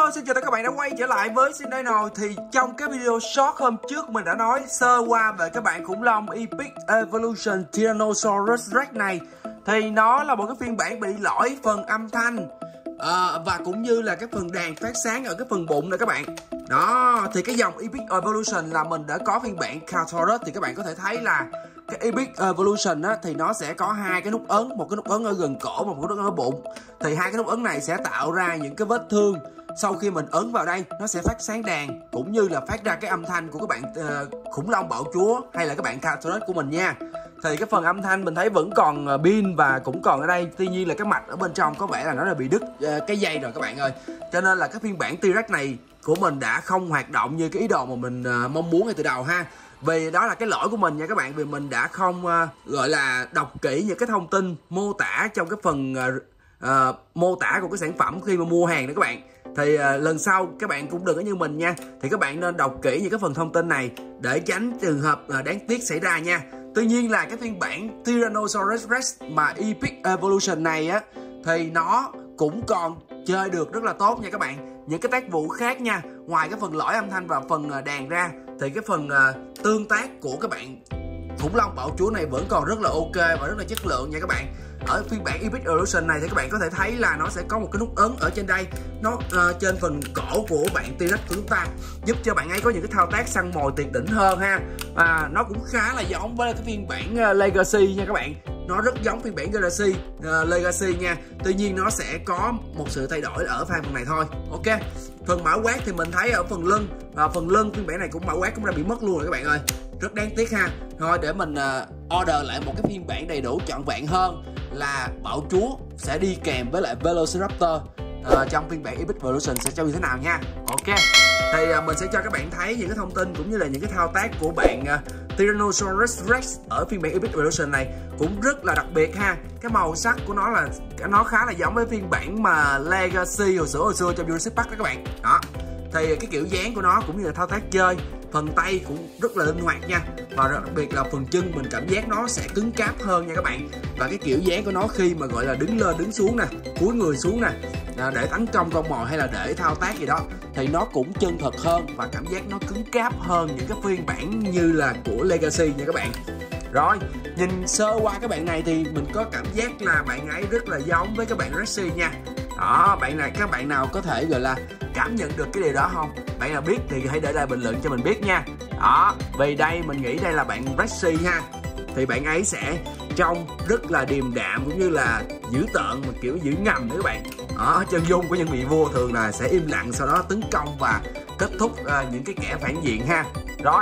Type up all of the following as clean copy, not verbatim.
Hello, xin chào tất cả các bạn đã quay trở lại với Channel. Thì trong cái video short hôm trước mình đã nói sơ qua về các bạn khủng long Epic Evolution Tyrannosaurus Rex này. Thì nó là một cái phiên bản bị lỗi phần âm thanh và cũng như là cái phần đàn phát sáng ở cái phần bụng này các bạn. Đó, thì cái dòng Epic Evolution là mình đã có phiên bản Carcharodon. Thì các bạn có thể thấy là cái Epic Evolution á, thì nó sẽ có hai cái nút ấn, một cái nút ấn ở gần cổ và một cái nút ấn ở bụng. Thì hai cái nút ấn này sẽ tạo ra những cái vết thương. Sau khi mình ấn vào đây, nó sẽ phát sáng đàn cũng như là phát ra cái âm thanh của các bạn khủng long bạo chúa hay là các bạn Carcharodon của mình nha. Thì cái phần âm thanh mình thấy vẫn còn pin và cũng còn ở đây. Tuy nhiên là cái mạch ở bên trong có vẻ là nó đã bị đứt cái dây rồi các bạn ơi. Cho nên là cái phiên bản T-Rex này của mình đã không hoạt động như cái ý đồ mà mình mong muốn ngay từ đầu ha. Vì đó là cái lỗi của mình nha các bạn. Vì mình đã không gọi là đọc kỹ những cái thông tin mô tả trong cái phần mô tả của cái sản phẩm khi mà mua hàng đó các bạn. Thì lần sau các bạn cũng đừng có như mình nha. Thì các bạn nên đọc kỹ những cái phần thông tin này để tránh trường hợp đáng tiếc xảy ra nha. Tuy nhiên là cái phiên bản Tyrannosaurus Rex mà Epic Evolution này á, thì nó cũng còn chơi được rất là tốt nha các bạn. Những cái tác vụ khác nha, ngoài cái phần lỗi âm thanh và phần đàn ra, thì cái phần tương tác của các bạn khủng long bạo chúa này vẫn còn rất là ok và rất là chất lượng nha các bạn. Ở phiên bản Epic Evolution này thì các bạn có thể thấy là nó sẽ có một cái nút ấn ở trên đây, nó trên phần cổ của bạn T-Rex của chúng ta, giúp cho bạn ấy có những cái thao tác săn mồi tuyệt đỉnh hơn ha. Nó cũng khá là giống với cái phiên bản Legacy nha các bạn. Nó rất giống phiên bản Legacy nha. Tuy nhiên nó sẽ có một sự thay đổi ở phần này thôi. Ok. Phần mã quát thì mình thấy ở phần lưng, phần lưng phiên bản này cũng mã quát cũng đã bị mất luôn rồi các bạn ơi. Rất đáng tiếc ha. Thôi để mình order lại một cái phiên bản đầy đủ trọn vẹn hơn là bạo chúa sẽ đi kèm với lại Velociraptor trong phiên bản Epic Evolution sẽ trông như thế nào nha. Ok. Thì mình sẽ cho các bạn thấy những cái thông tin cũng như là những cái thao tác của bạn Tyrannosaurus Rex ở phiên bản Epic Evolution này cũng rất là đặc biệt ha. Cái màu sắc của nó khá là giống với phiên bản mà Legacy hồi xưa trong Jurassic Park đó các bạn. Đó. Thì cái kiểu dáng của nó cũng như là thao tác chơi, phần tay cũng rất là linh hoạt nha. Và đặc biệt là phần chân mình cảm giác nó sẽ cứng cáp hơn nha các bạn. Và cái kiểu dáng của nó khi mà gọi là đứng lên đứng xuống nè, cúi người xuống nè, để tấn công con mồi hay là để thao tác gì đó, thì nó cũng chân thật hơn và cảm giác nó cứng cáp hơn những cái phiên bản như là của Legacy nha các bạn. Rồi, nhìn sơ qua các bạn này thì mình có cảm giác là bạn ấy rất là giống với các bạn Rexy nha. Đó, các bạn nào có thể gọi là cảm nhận được cái điều đó không? Bạn nào biết thì hãy để lại bình luận cho mình biết nha. Đó, vì đây mình nghĩ đây là bạn Rexy ha. Thì bạn ấy sẽ trông rất là điềm đạm cũng như là dữ tợn mà kiểu dữ ngầm nữa các bạn. Đó, chân dung của những vị vua thường là sẽ im lặng sau đó tấn công và kết thúc những cái kẻ phản diện ha. Rồi,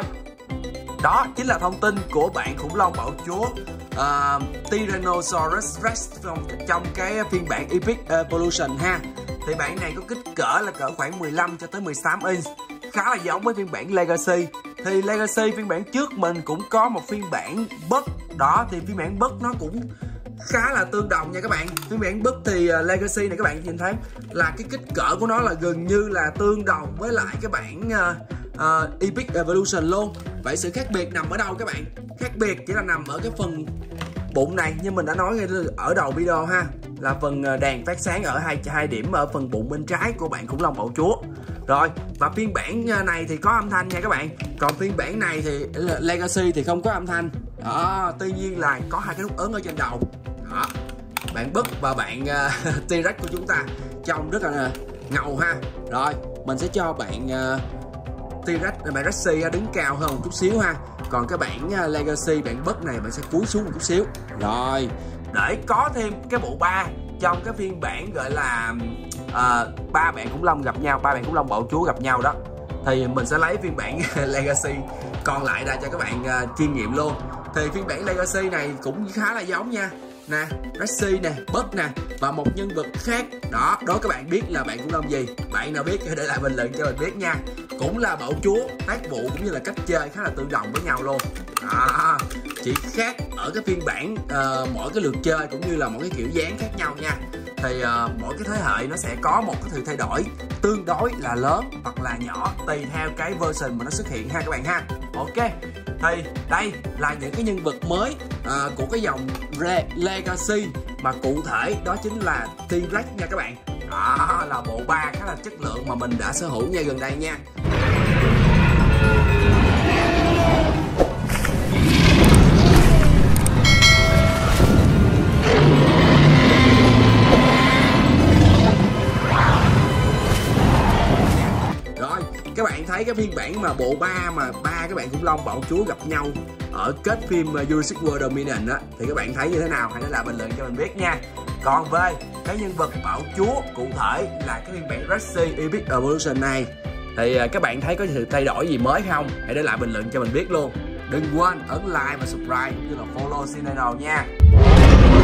đó chính là thông tin của bạn khủng long bạo chúa Tyrannosaurus Rex trong cái phiên bản Epic Evolution ha. Thì bạn này có kích cỡ là cỡ khoảng 15 cho tới 18 inch, khá là giống với phiên bản Legacy. Thì Legacy phiên bản trước mình cũng có một phiên bản Bug. Đó, thì phiên bản Bug nó cũng khá là tương đồng nha các bạn. Phiên bản Bug thì Legacy này các bạn nhìn thấy là cái kích cỡ của nó là gần như là tương đồng với lại cái bản Epic Evolution luôn. Vậy sự khác biệt nằm ở đâu các bạn? Khác biệt chỉ là nằm ở cái phần bụng này, như mình đã nói ở đầu video ha, là phần đàn phát sáng ở hai điểm ở phần bụng bên trái của bạn khủng long bạo chúa. Rồi, và phiên bản này thì có âm thanh nha các bạn. Còn phiên bản này thì Legacy thì không có âm thanh. Đó, tuy nhiên là có hai cái nút ấn ở trên đầu. Đó. Bạn Bug và bạn T-Rex của chúng ta trông rất là ngầu ha. Rồi, mình sẽ cho bạn T-Rex, bạn Rexy đứng cao hơn một chút xíu ha. Còn các bạn Legacy, bạn Bug này bạn sẽ cúi xuống một chút xíu. Rồi, để có thêm cái bộ ba trong cái phiên bản gọi là ba bạn khủng long gặp nhau, ba bạn khủng long bạo chúa gặp nhau đó, thì mình sẽ lấy phiên bản Legacy còn lại ra cho các bạn chiêm nghiệm luôn. Thì phiên bản Legacy này cũng khá là giống nha. Nè, Rexy nè, Bug nè, và một nhân vật khác đó các bạn biết là bạn khủng long gì? Bạn nào biết để lại bình luận cho mình biết nha. Cũng là bạo chúa, tác vụ cũng như là cách chơi khá là tương đồng với nhau luôn. Đó, chỉ khác ở cái phiên bản mỗi cái lượt chơi cũng như là mỗi cái kiểu dáng khác nhau nha. Thì mỗi cái thế hệ nó sẽ có một cái sự thay đổi tương đối là lớn hoặc là nhỏ tùy theo cái version mà nó xuất hiện ha các bạn ha. Ok. Thì đây là những cái nhân vật mới của cái dòng Legacy, mà cụ thể đó chính là T-Rex nha các bạn. Đó là bộ ba khá là chất lượng mà mình đã sở hữu ngay gần đây nha. Rồi, các bạn thấy cái phiên bản mà bộ ba mà ba cái bạn khủng long bạo chúa gặp nhau ở kết phim Jurassic World Dominion á, thì các bạn thấy như thế nào? Hãy để lại bình luận cho mình biết nha. Còn về cái nhân vật bạo chúa cụ thể là cái phiên bản Rexy Epic Evolution này thì các bạn thấy có sự thay đổi gì mới không? Hãy để lại bình luận cho mình biết luôn. Đừng quên ấn like và subscribe cũng như là follow channel nha.